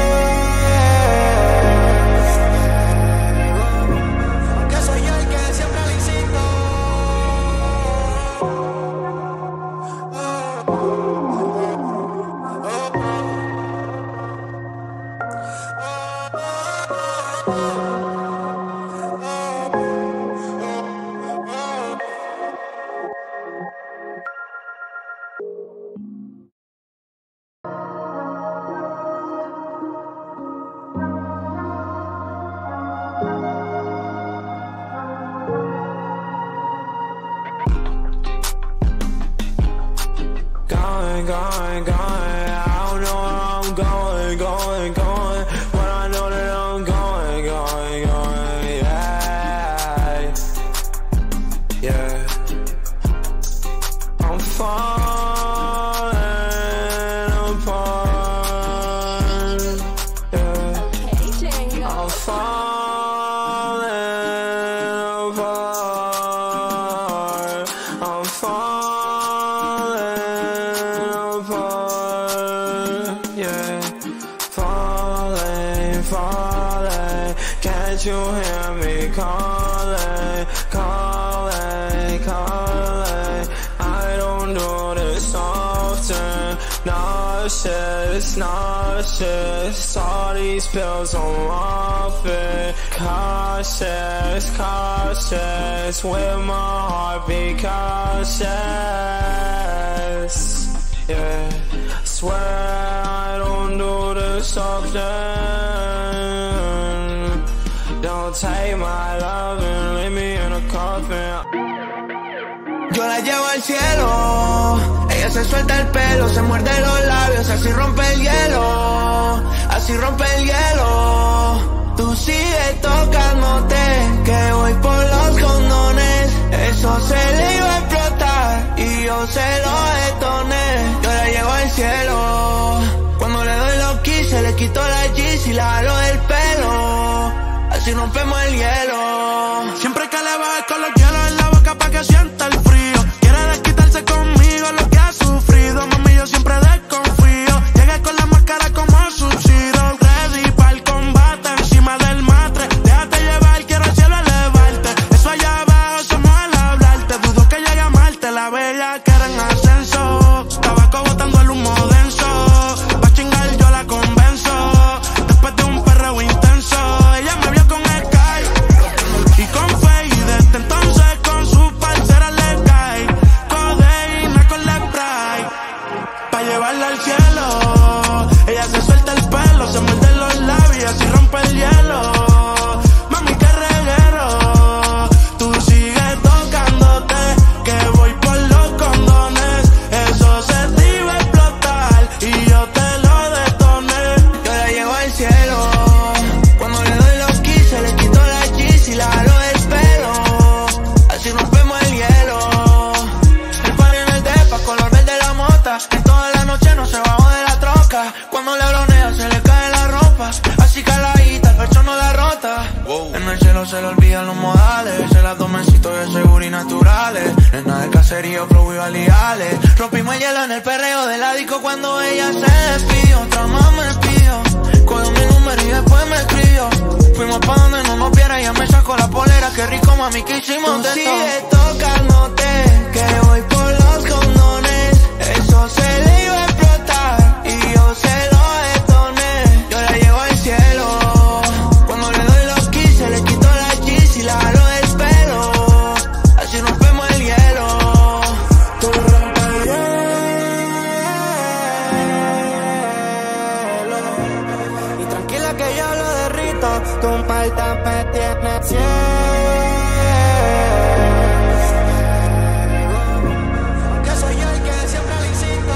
Going, going, going, I don't know where I'm going, going, going, but I know that I'm going, going, going, yeah, yeah, I'm falling apart, yeah, I'm falling apart, I'm falling. Can't you hear me calling, calling, calling? I don't do this often. Nauseous, nauseous. All these pills I'm off it. Cautious, cautious. With my heartbeat cautious. Yeah, swear I don't do this often. Don't take my love and leave me in a coffin. Yo la llevo al cielo, ella se suelta el pelo, se muerde los labios, así rompe el hielo, así rompe el hielo. Tú sigues tocándote, que voy por los condones. Eso se le iba a explotar y yo se lo detoné. Yo la llevo al cielo, cuando le doy los quince le quito la cheese y la jalo del pelo. Así rompemos el hielo. Siempre que le bajes con los hielos en la boca pa' que sienta el frío. Quiere desquitarse conmigo lo que ha sufrido. Mami, yo siempre desconfío. Llegué con la máscara como Sub-Zero. Ready pa'l combate encima del matre. Déjate llevar, quiero al cielo elevarte. Eso allá abajo somos al hablarte. Dudo que llegue a Marte, la bella que era en ascenso. Tabaco botando el humo denso. Pa' chingar yo la convenzo. Después de un perreo intenso, ella me vio con Sky y con Faye, y desde entonces con sus parceras le cae codeína con la spray pa' llevarla al cielo. Ella se suelta el pelo, se muerde los labios y rompe el hielo. Mami, qué reguero. Tú sigues tocándote, que voy por los condones. Eso se te iba a explotar y yo te lo detoné. Yo la llevo al cielo, cuando le doy los quince le quito la cheese y la jalo del pelo. Así rompemos el hielo. El party en el depa, color verde la mota. En toda la noche no se bajó de la troca. Cuando le bronea se le cae la ropa. Así caladita, el pecho no la rota. Wow. En el cielo se le olvidan los modales. El abdomencito de seguro y naturales. Nena de caserío, flow y validales. Rompimos el hielo en el perreo de la disco cuando ella se despidió. Otra más me pidió, cogió mi número y después me escribió. Fuimos pa' donde no nos viera, ella me sacó la polera. Qué rico, mami, que hicimos de todo. Sigue tocándote, que voy por los condones. Eso se le iba a explotar y yo se lo detoné. Yo la llevo al cielo, cuando le doy los quince le quito la cheese y la jalo del pelo. Así rompemos el hielo. Tú rompes el hielo y tranquila que yo lo derrito. derrito. Tú un par de tienes cien. Que soy yo el que siempre le insisto.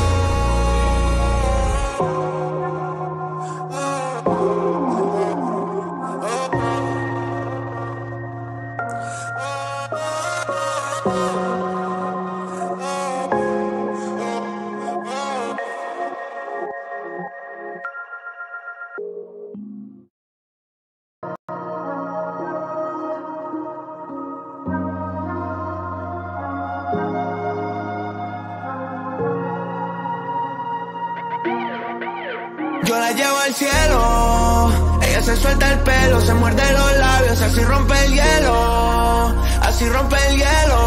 Yo la llevo al cielo, ella se suelta el pelo, se muerde los labios, así rompe el hielo, así rompe el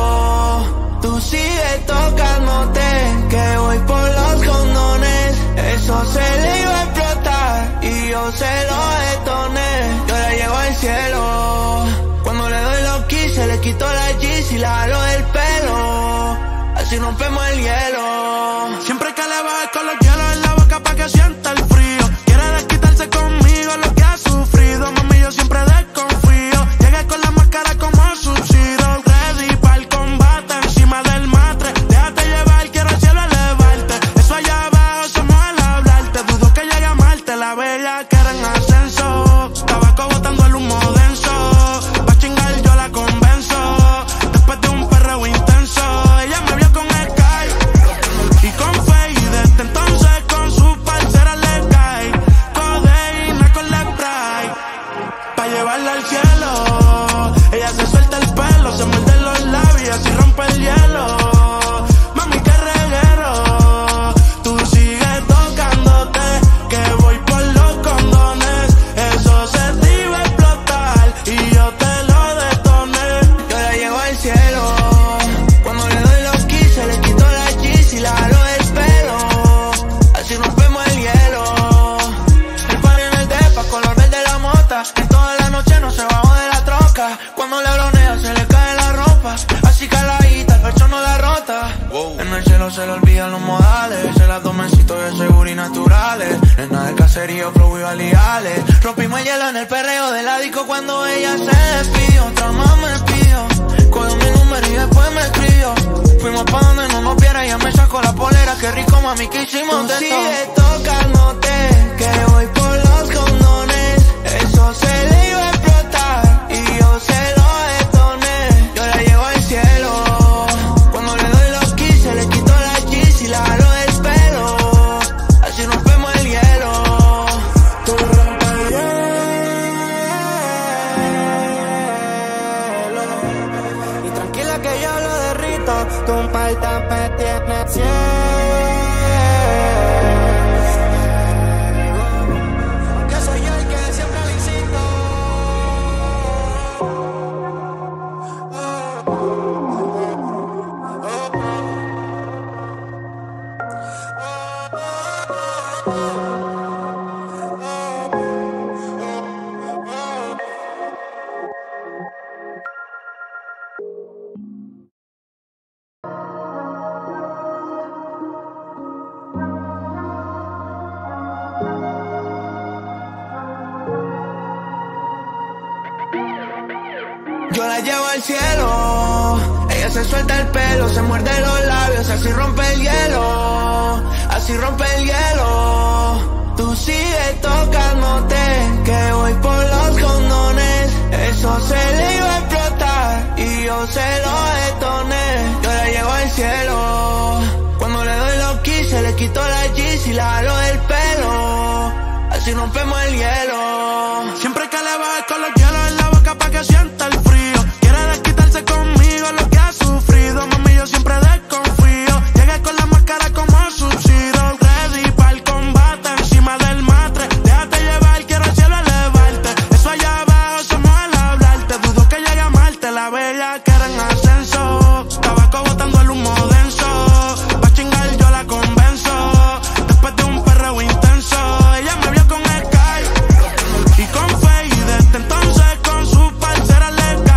hielo. Tú sigues tocándote, que voy por los condones, eso se le iba a explotar y yo se lo detoné. Yo la llevo al cielo, cuando le doy los keys se le quito la G's y la jalo del pelo, así rompemos el hielo. Siempre que le bajes con los hielos en la boca pa' que sienta el frío. Quiere desquitarse conmigo lo que ha sufrido. Mami, yo siempre desconfío. Llegué con la máscara como Sub-Zero. Ready pa'l combate encima del matre. Déjate llevar, quiero al cielo elevarte. Eso allá abajo somos al hablarte. Dudo que llegue a Marte, la bella que era en ascenso. Tabaco botando el humo denso. Pa' chingar yo la convenzo. Después de un perreo intenso, ella me vio con Sky y con Faye. Y desde entonces con su parcera le cae codeína con la spray pa' llevarla al cielo. Ella se suelta el pelo, se muerde los labios y rompe el hielo. Mami, qué reguero. Tú sigues tocándote, que voy por los condones. Eso se te iba a explotar y yo te lo detoné. Yo la llevo al cielo, cuando le doy los keys se le quito la G's y la jalo del pelo, así rompemos el hielo. El party en el depa, color verde la mota, en toda la noche no se bajó de la troca. Cuando le bronea se le cae la ropa, así caladita, el pecho no la rota. Wow. En el cielo se le olvidan los modales, se las domecitos de seguro y naturales. Nena de caserío, flow y validales. Rompimos el hielo en el perreo del disco cuando ella se despidió. Otra más me pidió, cogió mi número y después me escribió. Fuimos pa' donde no nos viera, ella me sacó la polera. Qué rico, mami, que hicimos de todo. Sigue tocándote, que voy por los condones. Eso se le iba a explotar y yo se lo detoné. Yo la llevo al cielo, cuando le doy los keys se le quito la G's y la jalo del pelo, así rompemos el hielo. Tú rompes el hielo y tranquila que yo lo derrito. Tú un par de tienes cien. Que soy yo el que siempre le insisto. Yo la llevo al cielo, ella se suelta el pelo, se muerde los labios, así rompe el hielo, así rompe el hielo. Tú sigues tocándote, que voy por los condones, eso se le iba a explotar y yo se lo detoné. Yo la llevo al cielo, cuando le doy los keys se le quito la G's y la jalo del pelo, así rompemos el hielo. Siempre que le bajes con los hielos en la boca pa' que sienta el frío. Quiere desquitarse conmigo lo que ha sufrido. Mami, yo siempre desconfío. Llegué con la máscara como Sub-Zero. Ready pa'l combate encima del matre. Déjate llevar, quiero al cielo elevarte. Eso allá abajo somos al hablarte. Dudo que llegue a Marte, la bella que era en ascenso. Tabaco botando el humo denso. Pa' chingar yo la convenzo. Después de un perreo intenso, ella me vio con Sky y con Faye. Y desde entonces con su parcera le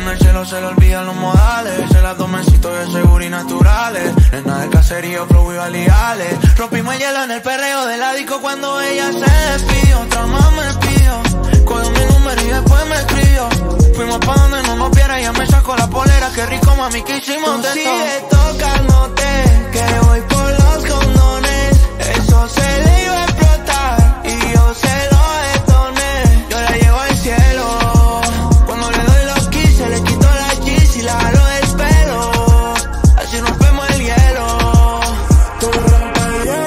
En el cielo se le olvidan los modales, se las domesito de seguro y naturales. Nena de caserío, flow y baleales. Rompimos el hielo en el perreo del disco cuando ella se despidió. Otra más me pidió, cogió mi número y después me escribió. Fuimos pa' donde no nos viera, ella me sacó la polera. Qué rico, mami, que hicimos de todo. Sigue tocándote, que voy por los condones. Eso se le iba a explotar y yo se lo detoné. Yo la llevo al cielo, cuando le doy los quince le quito la cheese y la jalo del pelo. Así rompemos el hielo. Tú rompes el hielo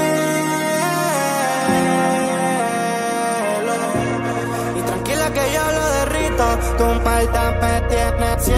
y tranquila que yo lo derrito. Tú un palta me tienes cielo.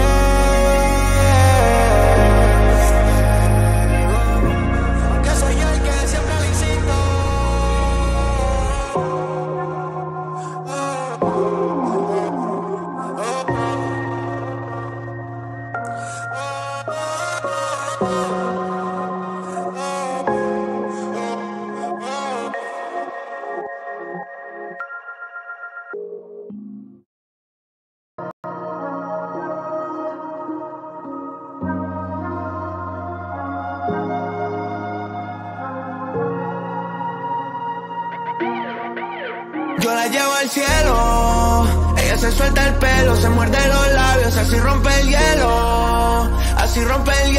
Yo la llevo al cielo, ella se suelta el pelo, se muerde los labios, así rompe el hielo, así rompe el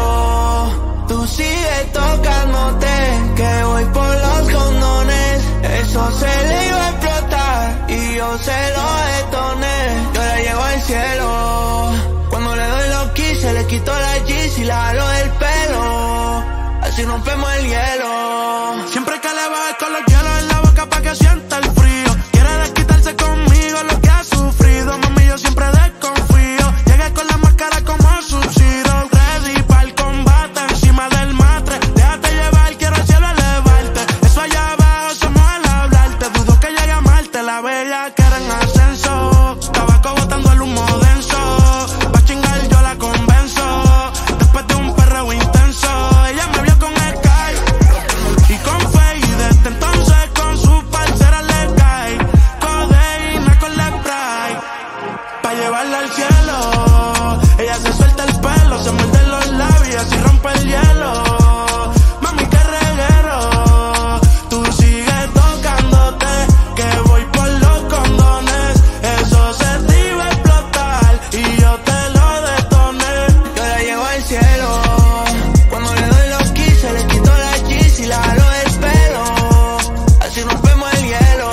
hielo. Tú sigues tocándote, que voy por los condones. Eso se le iba a explotar y yo se lo detoné. Yo la llevo al cielo, cuando le doy los quince le quito la cheese y la jalo del pelo. Así rompemos el hielo. Siempre que le bajes con los hielos en la boca pa' que sienta el frío. Quiere desquitarse conmigo lo que ha sufrido. Mami, yo siempre desconfío. Llegué con la máscara como Sub-Zero. Ready pa'l combate encima del matre. Déjate llevar, quiero al cielo elevarte. Eso allá abajo somos al hablarte. Dudo que llegue a Marte, la bella que era en ascenso. Tabaco botando el humo denso. Pa' chingar yo la convenzo. Después de un perreo intenso, ella me vio con Sky y con Faye. Desde entonces con su parcera le cae codeína con la spray pa' llevarla al cielo. Ella se suelta el pelo, se muerde los labios y rompe el hielo. Mami, qué reguero. Tú sigues tocándote, que voy por los condones. Eso se te iba a explotar y yo te lo detoné. Yo la llevo al cielo, cuando le doy los quince le quito la cheese y la jalo del pelo. Así rompemos el hielo.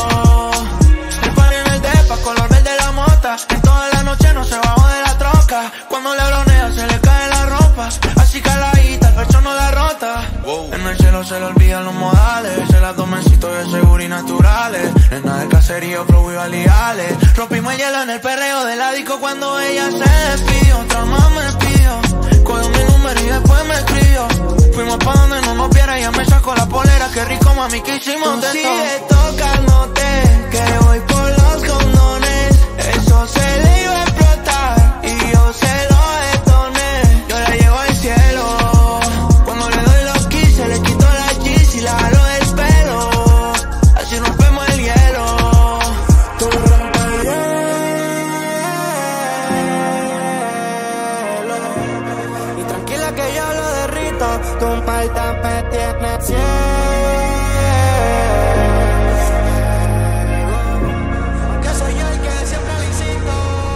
El party en el depa, color verde la mota. En toda la noche no se bajó de la troca. Cuando le bronea se le cae la ropa. Así caladita, el pecho no la rota. Wow. En el cielo se le olvidan los modales, se las domesito de seguro y naturales. Nena de caserío, flow y baleales. Rompimos el hielo en el perreo del disco cuando ella se despidió. Otra más me pidió, cogió mi número y después me escribió. Fuimos pa' donde no nos viera, ella me sacó la polera. Qué rico, mami, que hicimos Tú de todo. sigues tocándote, que voy por los condones. Eso se le iba a explotar y yo se lo detoné. Yo la llevo al cielo, cuando le doy los quince le quito la cheese y la jalo del pelo. Así rompemos el hielo. Tú rompes el hielo y tranquila que yo lo derrito. Tú un palta me tienes cielo. Que soy yo el que siempre le incito.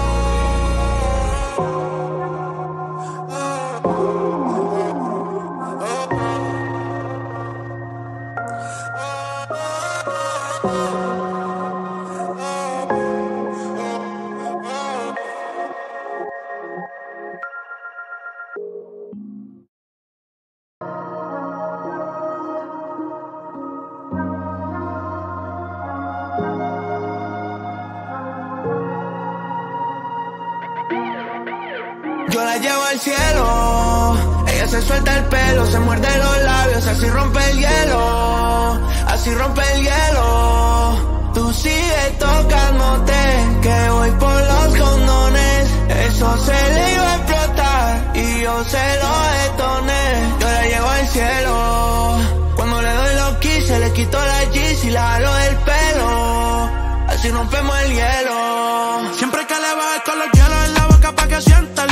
Yo la llevo al cielo, ella se suelta el pelo, se muerde los labios, así rompe el hielo, así rompe el hielo. Tú sigues tocándote, que voy por los condones. Eso se le iba a explotar y yo se lo detoné. Yo la llevo al cielo, cuando le doy los quince le quito la cheese y la jalo del pelo. Así rompemos el hielo. Siempre que le bajes con los hielos en la boca pa' que que sienta